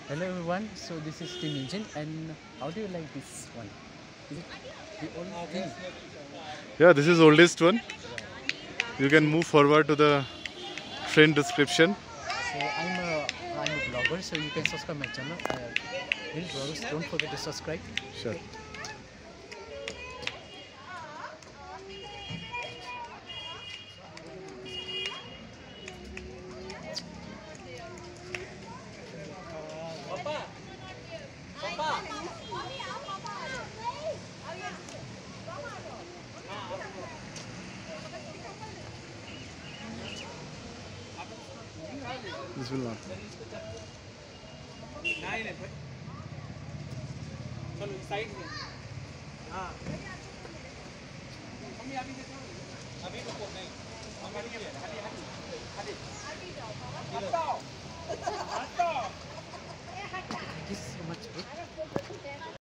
Hello everyone, so this is Team Engine, and how do you like this one? Is it the old thing? Yeah, this is oldest one. You can move forward to the train description. So I'm a blogger, so you can subscribe my channel. Little bloggers, don't forget to subscribe. Sure. This will not. चलो side में हाँ हम अभी रुको नहीं हम अभी खाली खाली खाली